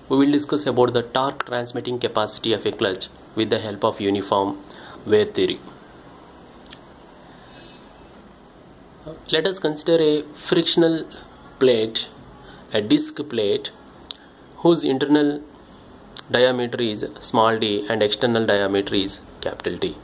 We will discuss about the torque transmitting capacity of a clutch with the help of uniform wear theory. Let us consider a frictional plate, a disc plate whose internal diameter is small d and external diameter is capital T.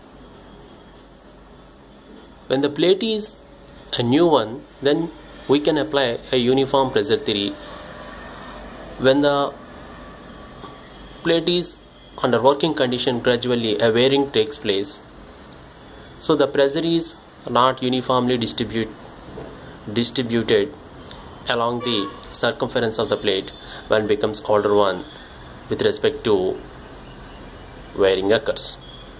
When the plate is a new one, then we can apply a uniform pressure theory. When the plate is under working condition, gradually a wearing takes place, so the pressure is not uniformly distributed along the circumference of the plate when becomes older one with respect to wearing occurs.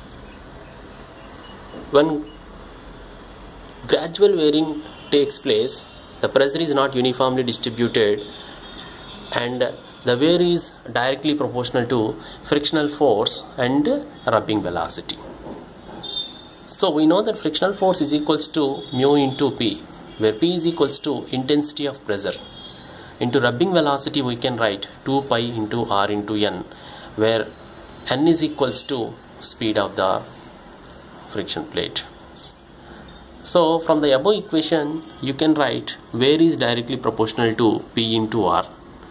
When gradual wearing takes place, the pressure is not uniformly distributed and the wear is directly proportional to frictional force and rubbing velocity. So we know that frictional force is equals to mu into P, where P is equals to intensity of pressure. Into rubbing velocity we can write 2 pi into R into N, where N is equals to speed of the friction plate. So from the above equation you can write wear is directly proportional to P into R.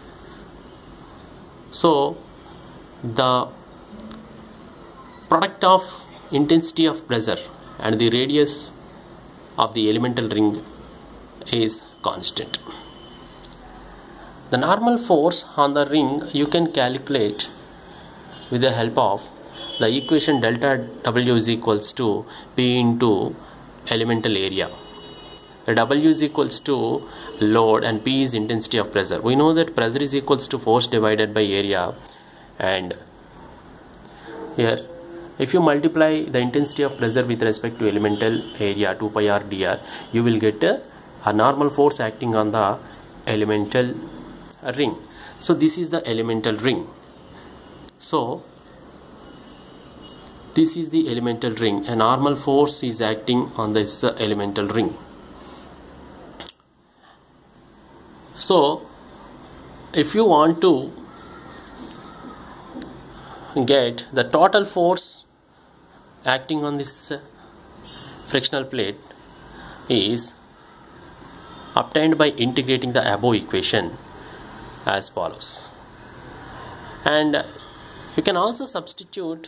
So the product of intensity of pressure and the radius of the elemental ring is constant. The normal force on the ring you can calculate with the help of the equation delta W is equals to P into elemental area. The W is equals to load and P is intensity of pressure. We know that pressure is equals to force divided by area, and here if you multiply the intensity of pressure with respect to elemental area 2 pi r dr, you will get a normal force acting on the elemental ring. So this is the elemental ring. So this is the elemental ring. A normal force is acting on this elemental ring. So if you want to get the total force acting on this frictional plate is obtained by integrating the above equation as follows. And you can also substitute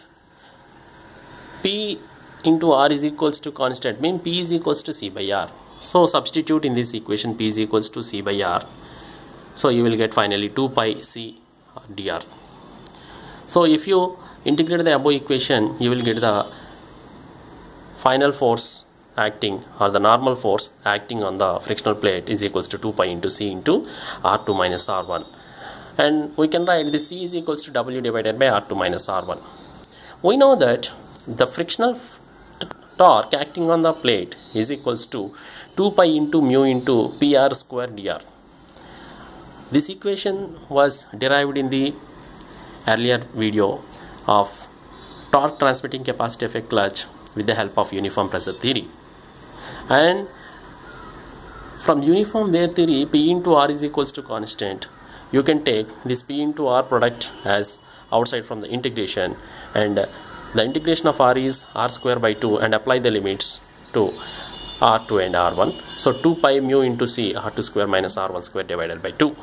P into R is equals to constant, mean P is equals to C by R. So substitute in this equation P is equals to C by R. So you will get finally 2 pi C dr. So if you integrate the above equation, you will get the final force acting, or the normal force acting on the frictional plate is equals to 2 pi into C into R2 minus R1. And we can write this C is equals to W divided by R2 minus R1. We know that the frictional torque acting on the plate is equals to 2 pi into mu into PR square dr. This equation was derived in the earlier video of torque transmitting capacity of a clutch with the help of uniform pressure theory. And from uniform wear theory, P into R is equals to constant. You can take this P into R product as outside from the integration, and the integration of R is R square by 2, and apply the limits to R2 and R1. So 2 pi mu into C R2 square minus R1 square divided by 2.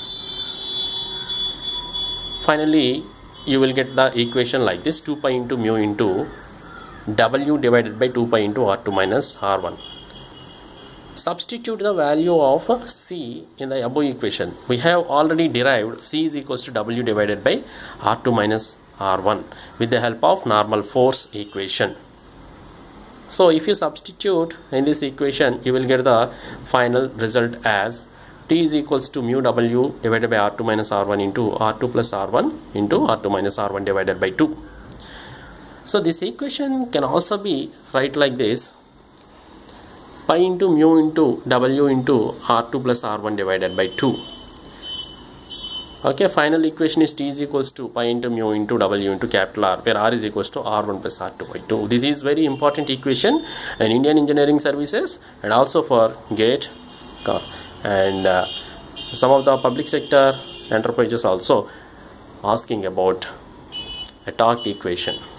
Finally you will get the equation like this: 2 pi into mu into W divided by 2 pi into R2 minus R1. Substitute the value of C in the above equation. We have already derived C is equals to W divided by R2 minus R1 with the help of normal force equation. So if you substitute in this equation, you will get the final result as T is equals to mu W divided by R2 minus R1 into R2 plus R1 into R2 minus R1 divided by 2. So this equation can also be write like this: pi into mu into W into R2 plus R1 divided by 2. Okay, final equation is T is equals to pi into mu into W into capital R, where R is equals to R1 plus R2 by 2. This is very important equation in Indian engineering services and also for GATE and some of the public sector enterprises also asking about a torque equation.